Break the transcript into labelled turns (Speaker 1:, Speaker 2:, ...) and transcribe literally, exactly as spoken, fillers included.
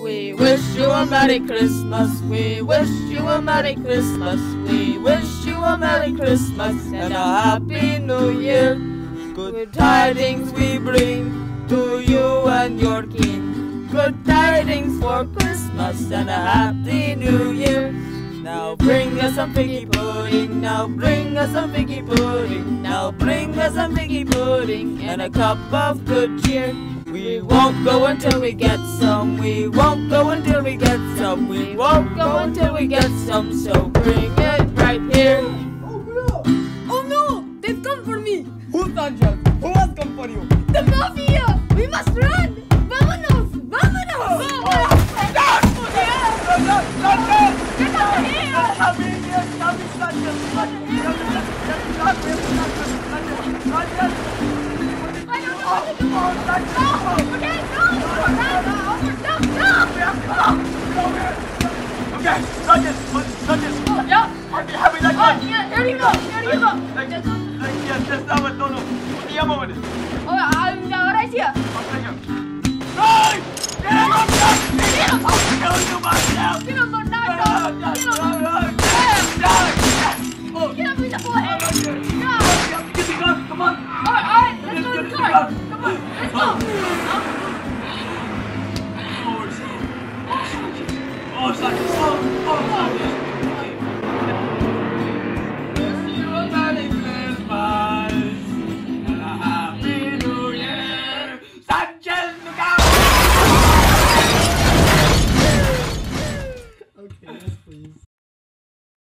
Speaker 1: We wish you a Merry Christmas. We wish you a Merry Christmas. We wish you a Merry Christmas and a Happy New Year. Good tidings we bring to you and your king. Good tidings for Christmas and a Happy New Year. Now bring us some figgy pudding. Now bring us some figgy pudding. Now bring us some figgy pudding and a cup of good cheer. We won't go until we get some. We won't go until we get some. We won't go until we get some. So bring it right here.
Speaker 2: Oh no! Oh no! They've come for me!
Speaker 3: Who, Sanchez? Who has come for you?
Speaker 2: The mafia! We must run! Vámonos! Vámonos!
Speaker 3: Oh, oh. Stop! Stop! Stop!
Speaker 2: Get over here!
Speaker 3: Stop me! Stop me, Sanchez! Stop me! Stop me! Sanchez!
Speaker 2: I don't know what to do! No! Okay, no! Stop! Stop! Stop!
Speaker 3: Okay, Sanchez! Sanchez!
Speaker 2: Yeah?
Speaker 3: I'll be happy like
Speaker 2: Oh,
Speaker 3: that!
Speaker 2: yeah, here you go! Here you go!
Speaker 3: Like, like, yes, yes, that was Dono. ¿Cómo te llamo, güey?
Speaker 2: Oh, ahora sí.
Speaker 3: Right! Get him up, Jack!
Speaker 2: Get him!
Speaker 3: Kill you myself!
Speaker 2: Get him, Bernardo! Get him!
Speaker 3: Get him!
Speaker 2: Get him in the forehead!